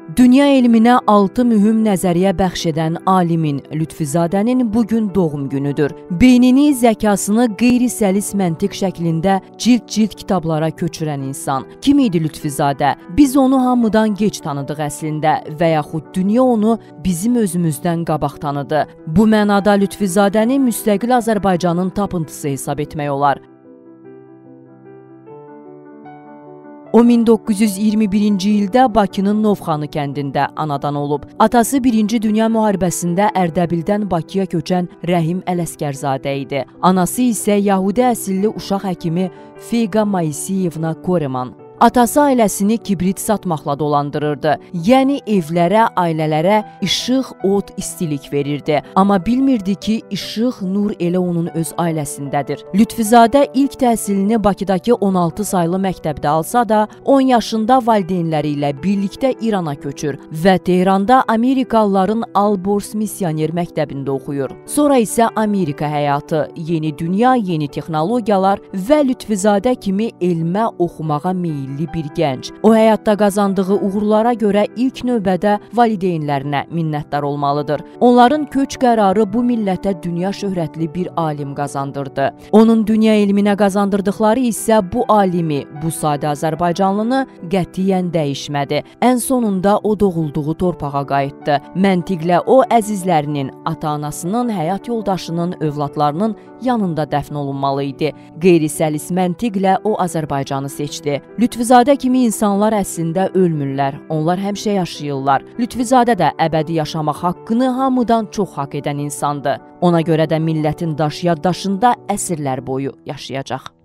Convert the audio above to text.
Dünya elminə 6 mühüm nəzəriyyə bəxş edən alimin Lütfizadənin bugün doğum günüdür. Beynini, zəkasını qeyri-səlis məntiq şəklində cild-cild kitablara köçürən insan. Kim idi Lütfizadə? Biz onu hamıdan gec tanıdıq əslində və yaxud dünya onu bizim özümüzdən qabaq tanıdı. Bu mənada Lütfizadəni müstəqil Azərbaycanın tapıntısı hesab etmək olar. O 1921-ci ildə Bakının Novxanı kəndində anadan olub. Atası 1-ci Dünya müharibəsində Ərdəbildən Bakıya köçən Rəhim Ələsgərzadə idi. Anası isə Yahudi əsilli uşaq həkimi Feyqa Moiseyevna Koreman. Atası ailəsini kibrit satmaqla dolandırırdı. Yəni evlərə, ailələrə işıq, od, istilik verirdi. Amma bilmirdi ki, işıq, nur elə onun öz ailəsindədir. Lütfizadə ilk təhsilini Bakıdakı 16 saylı məktəbdə alsa da, 10 yaşında valideynləri ilə birlikdə İrana köçür və Tehranda Amerikalıların Albors Missioner məktəbində oxuyur. Sonra isə Amerika həyatı, yeni dünya, yeni texnologiyalar və Lütfizadə kimi elmə, oxumağa meyilli bir gənc. O həyatda qazandığı uğurlara görə ilk növbədə valideynlərinə minnətdar olmalıdır. Onların köç qərarı bu millətə dünya şöhrətli bir alim qazandırdı. Onun dünya elminə qazandırdıqları isə bu alimi, bu sadə Azərbaycanlını qətiyyən dəyişmədi. Ən sonunda o doğulduğu torpağa qayıtdı. Məntiqlə o əzizlərinin, ata-anasının, həyat yoldaşının, övladlarının yanında dəfn olunmalı idi. Qeyri-səlis məntiqlə o Azərbaycanı seçdi. Lütfizadə kimi insanlar əslində ölmürlər, onlar həmişə yaşayırlar. Lütfizadə də əbədi yaşamaq haqqını hamıdan çox haqq edən insandır. Ona görə də millətin daş yaddaşında əsrlər boyu yaşayacaq.